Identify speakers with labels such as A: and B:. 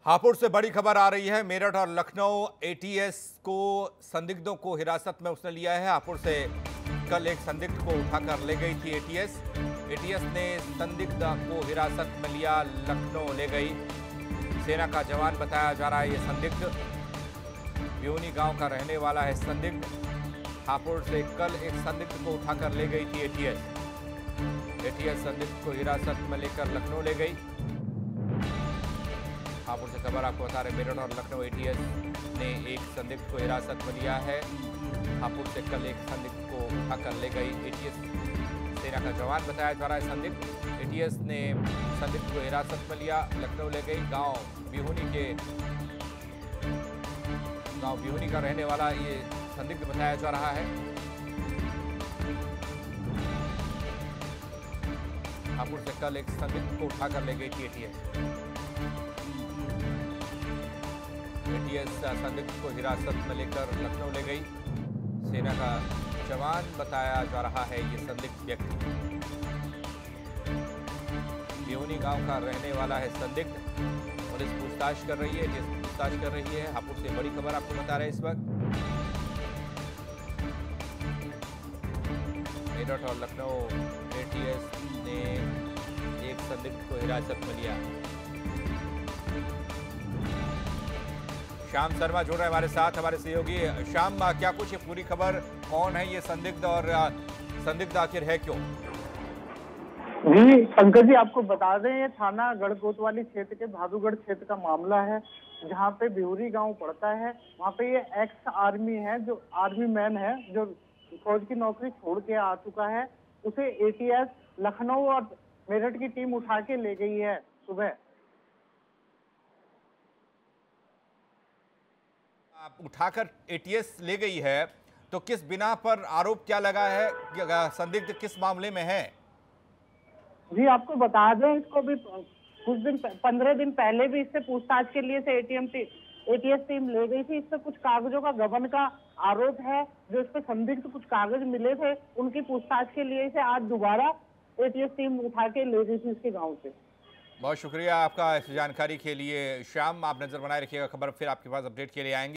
A: हापुड़ से बड़ी खबर आ रही है। मेरठ और लखनऊ एटीएस को संदिग्धों को हिरासत में उसने लिया है। हापुड़ से कल एक संदिग्ध को उठाकर ले गई थी एटीएस ने संदिग्ध को हिरासत में लिया, लखनऊ ले गई। सेना का जवान बताया जा रहा है ये संदिग्ध। ब्यूनी गांव का रहने वाला है संदिग्ध। हापुड़ से कल एक संदिग्ध को उठाकर ले गई थी एटीएस संदिग्ध को हिरासत में लेकर लखनऊ ले गई। हापुड़ से खबर आपको बता रहे, मेरठ और लखनऊ एटीएस ने एक संदिग्ध को हिरासत में लिया है। हापुड़ से कल एक संदिग्ध को उठाकर ले गई एटीएस। सेना का जवान बताया जा रहा है संदिग्ध। एटीएस ने संदिग्ध को हिरासत में लिया, लखनऊ ले गई। गांव बिहुनी का रहने वाला ये संदिग्ध बताया जा रहा है। हापुड़ से कल एक संदिग्ध को उठाकर ले गई थी एटीएस संदिग्ध को हिरासत में लेकर लखनऊ ले गई। सेना का जवान बताया जा रहा है ये संदिग्ध व्यक्ति। बिहुनी गांव का रहने वाला है संदिग्ध। पुलिस पूछताछ कर रही है। हापुड़ से बड़ी खबर आपको बता रहे हैं इस वक्त। मेरठ और लखनऊ एटीएस ने एक संदिग्ध को हिरासत में लिया। श्याम शर्मा जुड़ रहे हैं हमारे साथ, हमारे सहयोगी। श्याम, क्या कुछ ये पूरी खबर, कौन है ये संदिग्ध और संदिग्ध आखिर है क्यों?
B: जी पंकज जी, आपको बता दें ये थाना गढ़ कोतवाली क्षेत्र के भादुगढ़ क्षेत्र का मामला है, जहां पे बिहुरी गांव पड़ता है। वहां पे ये एक्स आर्मी है, जो आर्मी मैन है, जो फौज की नौकरी छोड़ के आ चुका है। उसे एटीएस लखनऊ और मेरठ की टीम उठा के ले गई है सुबह।
A: उठाकर एटीएस ले गई है, तो किस बिना पर आरोप क्या लगा है? संदिग्ध किस मामले में है?
B: जी आपको बता दें, इसको भी कुछ दिन 15 दिन पहले भी इससे पूछताछ के लिए से एटीएस टीम ले गई थी। इससे कुछ कागजों का गबन का आरोप है, जो इस पे संदिग्ध कुछ कागज मिले थे, उनकी पूछताछ के लिए इसे आज दोबारा एटीएस टीम उठा के ले गई थी इसके गाँव से।
A: बहुत शुक्रिया आपका इस जानकारी के लिए श्याम। आप नजर बनाए रखिएगा, खबर फिर आपके पास अपडेट के लिए आएंगे।